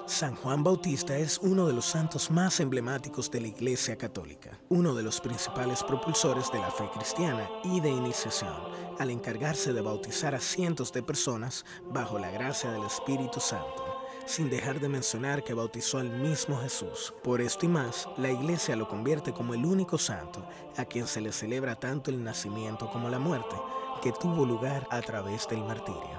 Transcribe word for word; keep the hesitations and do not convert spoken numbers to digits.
San Juan Bautista es uno de los santos más emblemáticos de la Iglesia Católica, uno de los principales propulsores de la fe cristiana y de iniciación, al encargarse de bautizar a cientos de personas bajo la gracia del Espíritu Santo, sin dejar de mencionar que bautizó al mismo Jesús. Por esto y más, la Iglesia lo convierte como el único santo a quien se le celebra tanto el nacimiento como la muerte, que tuvo lugar a través del martirio.